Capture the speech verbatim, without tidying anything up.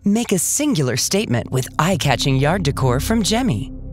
Make a singular statement with eye-catching yard decor from Gemi.